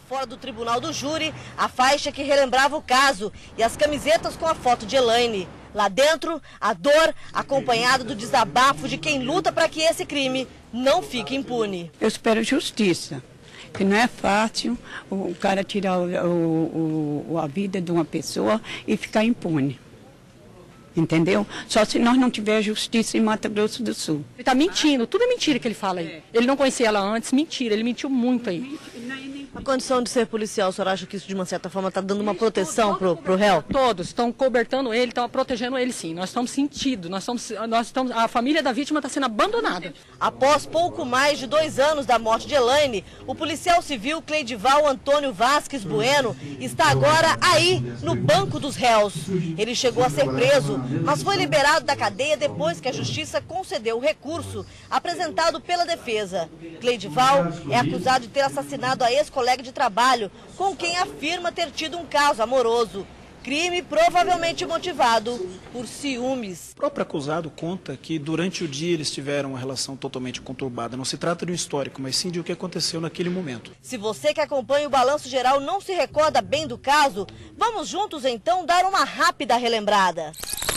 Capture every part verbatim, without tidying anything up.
fora do tribunal do júri, a faixa que relembrava o caso e as camisetas com a foto de Elaine. Lá dentro, a dor acompanhada do desabafo de quem luta para que esse crime não fique impune. Eu espero justiça, que não é fácil o cara tirar o, o, o, a vida de uma pessoa e ficar impune. Entendeu? Só se nós não tivermos justiça em Mato Grosso do Sul. Ele está mentindo, tudo é mentira que ele fala aí. Ele não conhecia ela antes, mentira, ele mentiu muito aí. A condição de ser policial, o senhor acha que isso de uma certa forma está dando uma proteção pro, pro réu? Todos estão cobertando ele, estão protegendo ele sim. Nós estamos sentindo, nós estamos, nós estamos, a família da vítima está sendo abandonada. Após pouco mais de dois anos da morte de Elaine, o policial civil Cleidival Antônio Vasques Bueno está agora aí, no banco dos réus. Ele chegou a ser preso, mas foi liberado da cadeia depois que a justiça concedeu o recurso apresentado pela defesa. Cleidival é acusado de ter assassinado a ex-colega de trabalho, com quem afirma ter tido um caso amoroso. Crime provavelmente motivado por ciúmes. O próprio acusado conta que durante o dia eles tiveram uma relação totalmente conturbada. Não se trata de um histórico, mas sim de o que aconteceu naquele momento. Se você que acompanha o Balanço Geral não se recorda bem do caso, vamos juntos então dar uma rápida relembrada.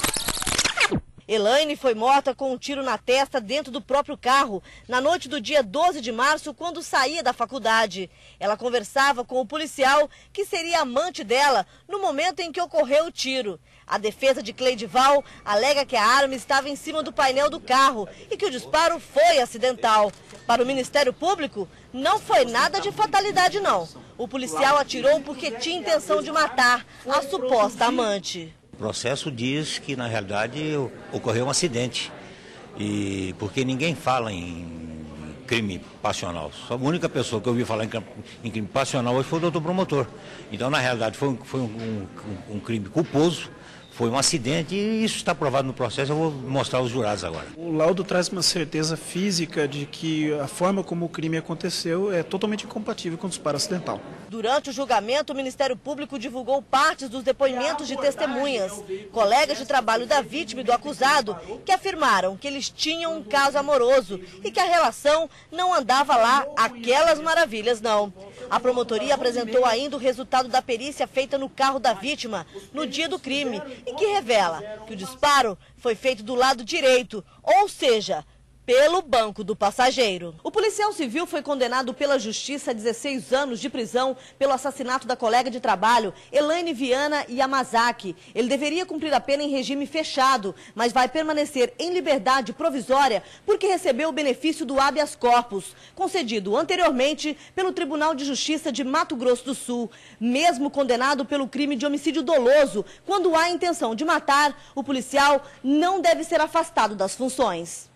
Elaine foi morta com um tiro na testa dentro do próprio carro, na noite do dia doze de março, quando saía da faculdade. Ela conversava com o policial, que seria amante dela, no momento em que ocorreu o tiro. A defesa de Cleidival alega que a arma estava em cima do painel do carro e que o disparo foi acidental. Para o Ministério Público, não foi nada de fatalidade, não. O policial atirou porque tinha intenção de matar a suposta amante. O processo diz que, na realidade, ocorreu um acidente, e porque ninguém fala em crime passional. Só a única pessoa que eu ouvi falar em crime passional hoje foi o doutor promotor. Então, na realidade, foi, um, foi um, um, um crime culposo, foi um acidente, e isso está provado no processo. Eu vou mostrar aos jurados agora. O laudo traz uma certeza física de que a forma como o crime aconteceu é totalmente incompatível com o disparo acidental. Durante o julgamento, o Ministério Público divulgou partes dos depoimentos de testemunhas, colegas de trabalho da vítima e do acusado, que afirmaram que eles tinham um caso amoroso e que a relação não andava lá aquelas maravilhas, não. A promotoria apresentou ainda o resultado da perícia feita no carro da vítima no dia do crime e que revela que o disparo foi feito do lado direito, ou seja, pelo banco do passageiro. O policial civil foi condenado pela justiça a dezesseis anos de prisão pelo assassinato da colega de trabalho, Elaine Viana Yamazaki. Ele deveria cumprir a pena em regime fechado, mas vai permanecer em liberdade provisória porque recebeu o benefício do habeas corpus, concedido anteriormente pelo Tribunal de Justiça de Mato Grosso do Sul. Mesmo condenado pelo crime de homicídio doloso, quando há intenção de matar, o policial não deve ser afastado das funções.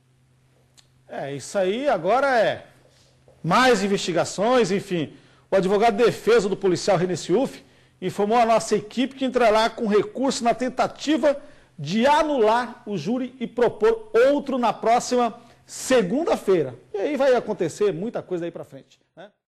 É, isso aí agora é mais investigações, enfim. O advogado de defesa do policial René Ciufi informou a nossa equipe que entrará com recurso na tentativa de anular o júri e propor outro na próxima segunda-feira. E aí vai acontecer muita coisa aí pra frente, né?